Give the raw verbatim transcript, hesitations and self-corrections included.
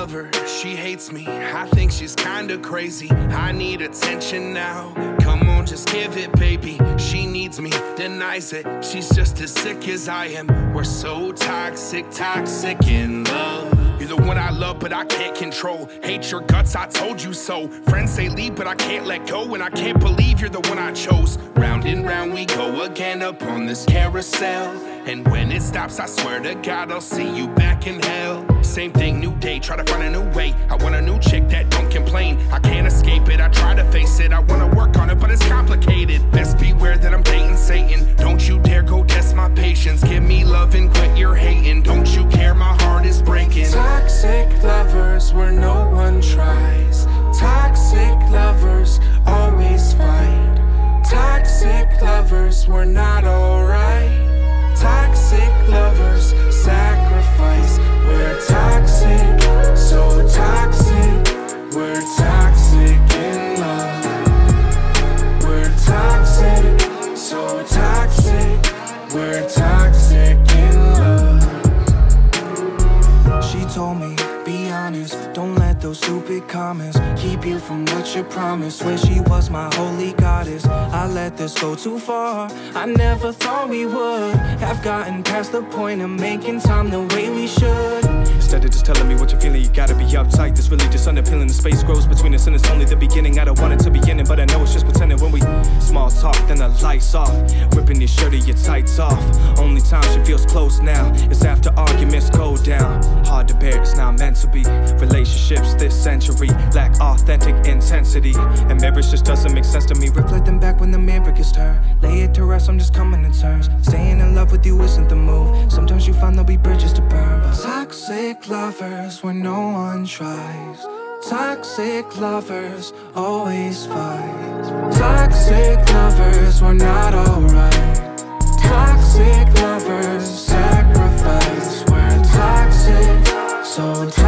lover, she hates me. I think she's kinda crazy. I need attention now. Come on, just give it, baby. She needs me, denies it. She's just as sick as I am. We're so toxic, toxic in love. You're the one I love, but I can't control. Hate your guts, I told you so. Friends say leave, but I can't let go. And I can't believe you're the one I chose. Round and round we go again up on this carousel. And when it stops, I swear to God, I'll see you back in hell. Same thing, new day, try to find a new way. I want a new chick that don't complain. I can't escape it, I try to face it. I wanna work on it, but it's complicated. Best beware that I'm dating Satan. Don't you dare go test my patience. Give me love and quit your hating. Don't you care, my heart is breaking. Toxic lovers where no one tries. Toxic lovers always fight. Toxic lovers, we're not alright. Toxic lovers sacrifice. We're toxic, so toxic. We're toxic in love. We're toxic, so toxic. We're toxic in love. She told me, be honest, don't let those stupid comments keep you from what you promised. When she was my holy goddess, I let this go too far. I never thought we would have gotten past the point of making time the way we should. Instead of just telling me what you're feeling, you gotta be uptight. This really just unappealing. The space grows between us and it's only the beginning. I don't want it to be ending, but I know it's just pretending. When we small talk, then the lights off. Ripping your shirt or your tights off. Only time she feels close now is after arguments go down. Hard to bear, it's not meant to be. Relationships this century lack authentic intensity, and marriage just doesn't make sense to me. Reflecting back when the mirror gets turned, lay it to rest, I'm just coming to terms. Staying in love with you isn't the move. Sometimes you find there'll be bridges to burn, but toxic lovers where no one tries. Toxic lovers always fight. Toxic lovers, we're not alright. Toxic lovers sacrifice. We're toxic, so toxic.